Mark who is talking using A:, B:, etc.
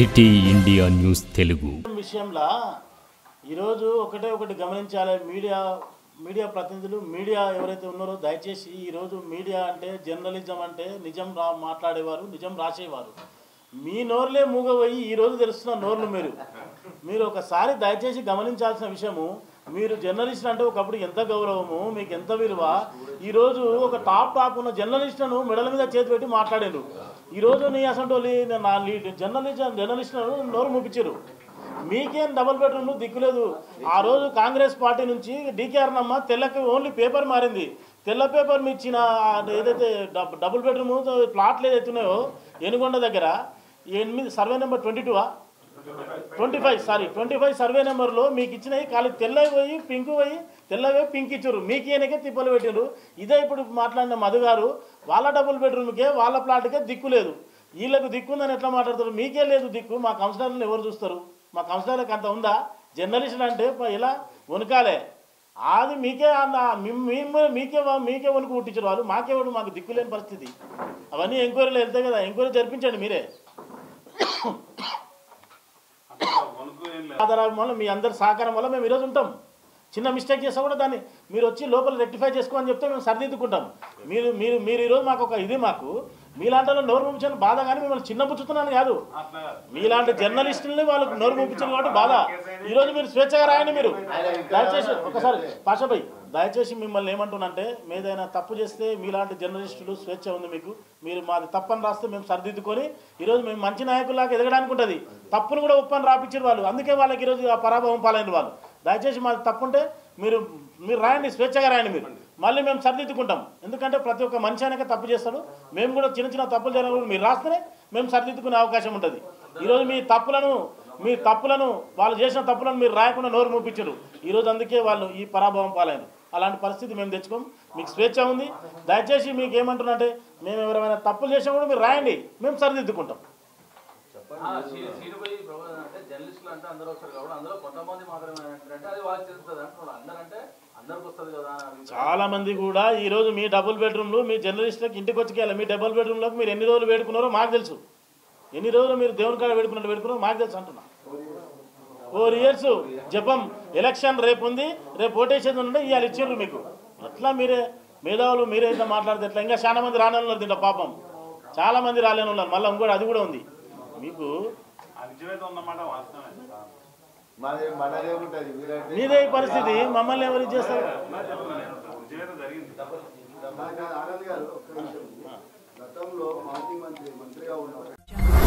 A: City India news Telugu
B: విషయంలో ఈరోజు ఒకటి గమనించాలి. మీడియా ప్రతినిధులు మీడియా ఎవరైతే ఉన్నారో దయచేసి ఈరోజు మీడియా అంటే జర్నలిజం అంటే నిజం మాట్లాడేవారు, నిజం రాసేవారు. మీ నోర్లే మూగపోయి ఈరోజు తెలుస్తున్న నోర్లు మీరు ఒకసారి దయచేసి గమనించాల్సిన విషయము, మీరు జర్నలిస్ట్ అంటే ఒకప్పుడు ఎంత గౌరవము, మీకు ఎంత విలువ. ఈరోజు ఒక టాప్ ఉన్న జర్నలిస్టులను మెడల మీద చేతి పెట్టి మాట్లాడారు. ఈరోజు నీ అసంటోలి నా జర్నలిస్టులను నోరు మూపించారు. మీకేం డబుల్ బెడ్రూమ్లు దిక్కులేదు. ఆ రోజు కాంగ్రెస్ పార్టీ నుంచి డీకేఆర్ నమ్మ తెల్లకి ఓన్లీ పేపర్ మారింది. తెల్ల పేపర్ ఇచ్చిన ఏదైతే డబుల్ బెడ్రూమ్ ప్లాట్లు ఏదైతే ఉన్నాయో ఏనుగొండ దగ్గర 8 సర్వే నెంబర్ 25 సర్వే నెంబర్లో మీకు ఇచ్చినవి ఖాళీ తెల్లవి పోయి పింక్ పోయి తెల్లవే పింక్ ఇచ్చారు. మీకు ఈయనకే తిప్పలు పెట్టారు. ఇదే ఇప్పుడు మాట్లాడిన మధు గారు వాళ్ళ డబుల్ బెడ్రూమ్కే వాళ్ళ ప్లాట్కే దిక్కు లేదు. వీళ్ళకు దిక్కుందని ఎట్లా మాట్లాడతారు? మీకే లేదు దిక్కు. మా కౌన్సిలర్లను ఎవరు చూస్తారు? మా కౌన్సిలర్లకు అంత ఉందా? జర్నలిస్టులు అంటే ఇలా వణుకాలే. అది మీకే వణుకు పుట్టించారు వాళ్ళు. మాకు దిక్కు లేని పరిస్థితి. అవన్నీ ఎంక్వైరీలు వెళ్తాయి కదా, ఎంక్వైరీ జరిపించండి మీరే. ఆధారం వల్ల మీ అందరి సహకారం వల్ల మేము ఈరోజు ఉంటాం. చిన్న మిస్టేక్ చేస్తే కూడా దాన్ని మీరు వచ్చి లోపల రెక్టిఫై చేసుకోమని చెప్తే మేము సరిదిద్దుకుంటాం. మీరు ఈరోజు మాకు ఒక ఇది మాకు మీలాంటి వాళ్ళు నోరు పంపించిన బాధ, కానీ మిమ్మల్ని చిన్న పుచ్చుతున్నాను కాదు. మీలాంటి జర్నలిస్టులని వాళ్ళకి నోరు పంపించారు కాబట్టి బాధ. ఈరోజు మీరు స్వేచ్ఛగా రాయండి. మీరు దయచేసి ఒకసారి పాషాభాయ్ దయచేసి మిమ్మల్ని ఏమంటున్నానంటే, మీదైనా తప్పు చేస్తే మీలాంటి జర్నలిస్టులు స్వేచ్ఛ ఉంది మీకు. మీరు మాది తప్పని రాస్తే మేము సరిదిద్దుకొని ఈరోజు మేము మంచి నాయకులాగా ఎదగడానికి ఉంటుంది. తప్పును కూడా ఒప్పని రాపించారు వాళ్ళు. అందుకే వాళ్ళకి ఈరోజు ఆ పరాభవం పాలైన వాళ్ళు. దయచేసి మాది తప్పుంటే మీరు రాయండి, స్వేచ్ఛగా రాయండి. మళ్ళీ మేము సరిదిద్దుకుంటాం. ఎందుకంటే ప్రతి ఒక్క మనిషి అయినాక తప్పు చేస్తాడు. మేము కూడా చిన్న తప్పులు జరగకుండా మీరు రాస్తేనే మేము సరిదిద్దుకునే అవకాశం ఉంటుంది. ఈరోజు మీ తప్పులను వాళ్ళు చేసిన తప్పులను మీరు రాయకుండా నోరు మూపించరు. ఈరోజు అందుకే వాళ్ళు ఈ పరాభవం పాలైన. అలాంటి పరిస్థితి మేము తెచ్చుకోం. మీకు స్వేచ్ఛ ఉంది. దయచేసి మీకు ఏమంటున్నంటే, మేము ఎవరైనా తప్పులు చేసినా కూడా మీరు రాయండి, మేము సరిదిద్దుకుంటాం. చాలా మంది కూడా ఈరోజు మీ డబుల్ బెడ్రూమ్లు మీ జర్నలిస్టులకు ఇంటికి వచ్చి మీ డబుల్ బెడ్రూమ్లోకి మీరు ఎన్ని రోజులు వేడుకున్నారో మాకు తెలుసు. ఎన్ని రోజులు మీరు దేవుని కాడ వేడుకున్నారో మాకు తెలుసు అంటున్నా. 4 years జపం. ఎలక్షన్ రేపు ఉంది, రేపు ఓటేసేది ఉంటే ఇవాళ ఇచ్చారు మీకు. అట్లా మీరే మేధావులు మీరైతే మాట్లాడితే ఎట్లా? ఇంకా చాలా మంది రాలేని ఉన్నారు దీంట్లో. పాపం చాలా మంది రాలేని ఉన్నారు. మళ్ళీ ఇంకోటి అది కూడా ఉంది మీకు. మీదే పరిస్థితి. మమ్మల్ని ఎవరు చేస్తారు?
C: గతంలో మాజీ మంత్రిగా ఉన్నారు.